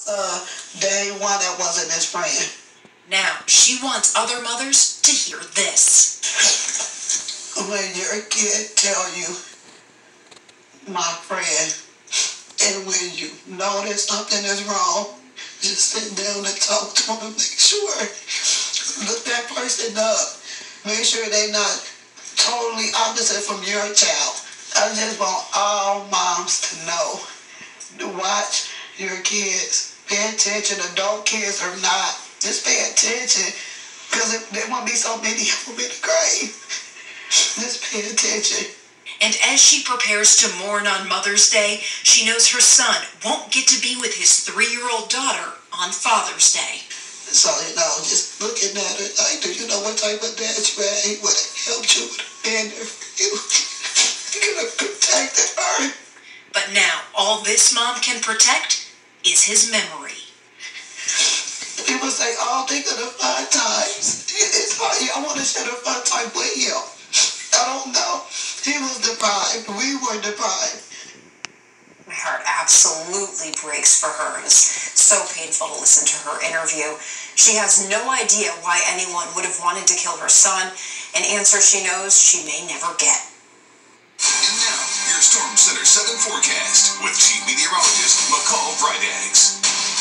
day one that wasn't his friend. Now, she wants other mothers to hear this. When your kid tell you, my friend, and when you know that something is wrong, just sit down and talk to them and make sure, look that person up. Make sure they're not totally opposite from your child. I just want all moms to know to watch your kids. Pay attention, adult kids or not. Just pay attention, because there won't be so many of them in the grave. Just pay attention. And as she prepares to mourn on Mother's Day, she knows her son won't get to be with his 3-year-old daughter on Father's Day. So, just looking at it, like, do you know what type of dad you had? He would have helped you, would have been there for you. He could have protected her. But now, all this mom can protect is his memory. People say, oh, think of the fun times. It's hard. I want to share the fun time with him. I don't know. He was deprived. We were deprived. My heart absolutely breaks for her. It was so painful to listen to her interview. She has no idea why anyone would have wanted to kill her son, an answer she knows she may never get. And now, your Storm Center 7 forecast with Chief Meteorologist McCall Brydags.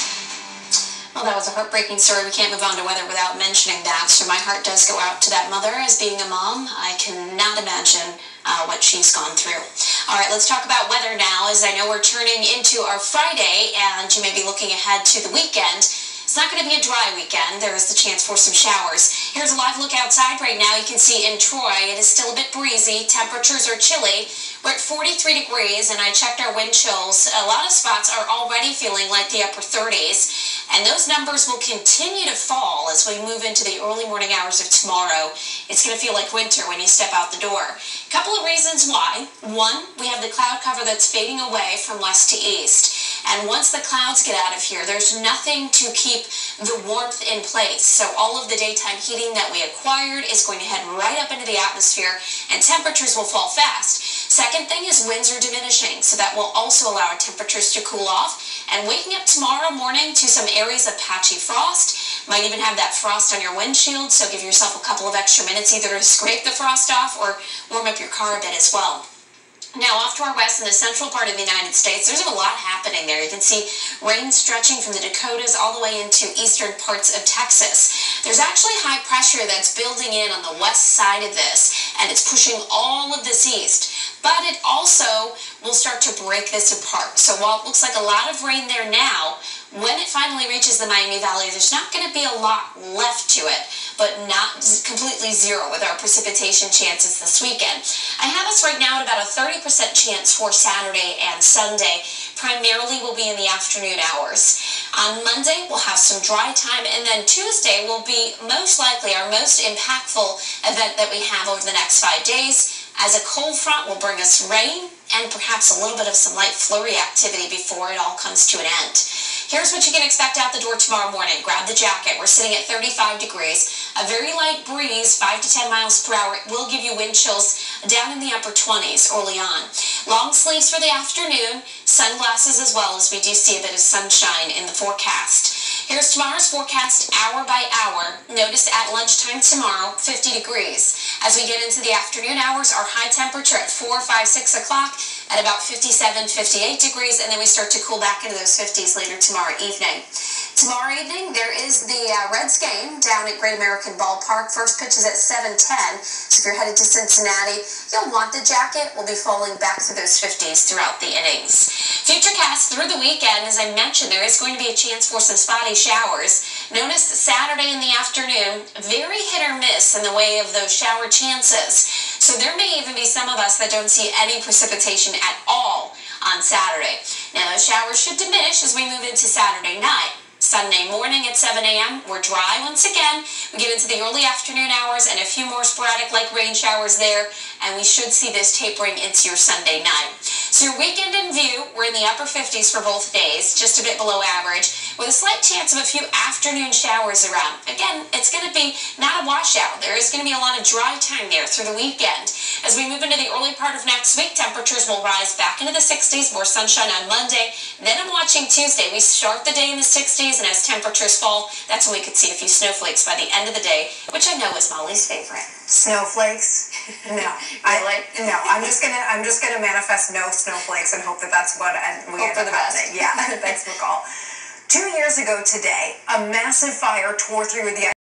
Well, that was a heartbreaking story. We can't move on to weather without mentioning that. So my heart does go out to that mother. As being a mom, I cannot imagine what she's gone through. All right, let's talk about weather now, as I know we're turning into our Friday, and you may be looking ahead to the weekend. It's not going to be a dry weekend. There is the chance for some showers. Here's a live look outside right now. You can see in Troy, it is still a bit breezy. Temperatures are chilly. We're at 43 degrees, and I checked our wind chills. A lot of spots are already feeling like the upper 30s, and those numbers will continue to fall as we move into the early morning hours of tomorrow. It's going to feel like winter when you step out the door. A couple of reasons why. One, we have the cloud cover that's fading away from west to east. And once the clouds get out of here, there's nothing to keep the warmth in place. So all of the daytime heating that we acquired is going to head right up into the atmosphere, and temperatures will fall fast. Second thing is winds are diminishing, so that will also allow our temperatures to cool off. And waking up tomorrow morning to some areas of patchy frost. Might even have that frost on your windshield, so give yourself a couple of extra minutes either to scrape the frost off or warm up your car a bit as well. Now, off to our west in the central part of the United States, there's a lot happening there. You can see rain stretching from the Dakotas all the way into eastern parts of Texas. There's actually high pressure that's building in on the west side of this, and it's pushing all of this east. But it also will start to break this apart. So while it looks like a lot of rain there now, when it finally reaches the Miami Valley, there's not going to be a lot left to it, but not completely zero with our precipitation chances this weekend. I have us right now at about a 30% chance for Saturday and Sunday. Primarily will be in the afternoon hours. On Monday, we'll have some dry time, and then Tuesday will be most likely our most impactful event that we have over the next 5 days, as a cold front will bring us rain and perhaps a little bit of some light flurry activity before it all comes to an end. Here's what you can expect out the door tomorrow morning. Grab the jacket. We're sitting at 35 degrees. A very light breeze, 5 to 10 miles per hour. It will give you wind chills down in the upper 20s early on. Long sleeves for the afternoon, sunglasses as well, as we do see a bit of sunshine in the forecast. Here's tomorrow's forecast hour by hour. Notice at lunchtime tomorrow, 50 degrees. As we get into the afternoon hours, our high temperature at 4, 5, 6 o'clock at about 57, 58 degrees, and then we start to cool back into those 50s later tomorrow evening. Tomorrow evening, there is the Reds game down at Great American Ballpark. First pitch is at 7:10, so if you're headed to Cincinnati, you'll want the jacket. We'll be falling back to those 50s throughout the innings. Futurecast through the weekend, as I mentioned, there is going to be a chance for some spotty showers. Notice Saturday in the afternoon, very hit or miss in the way of those shower chances. So there may even be some of us that don't see any precipitation at all on Saturday. Now, those showers should diminish as we move into Saturday night. Sunday morning at 7 a.m., we're dry once again. We get into the early afternoon hours and a few more sporadic light rain showers there, and we should see this tapering into your Sunday night. So your weekend in view, we're in the upper 50s for both days, just a bit below average. with a slight chance of a few afternoon showers around. Again, it's going to be not a washout. There is going to be a lot of dry time there through the weekend. As we move into the early part of next week, temperatures will rise back into the 60s, more sunshine on Monday. Then I'm watching Tuesday. We start the day in the 60s, and as temperatures fall, that's when we could see a few snowflakes by the end of the day, which I know is Molly's favorite. Snowflakes? No. Really? I'm just gonna manifest no snowflakes and hope that that's what we Hope end for up the best. happening. Yeah, thanks, McCall. 2 years ago today, a massive fire tore through the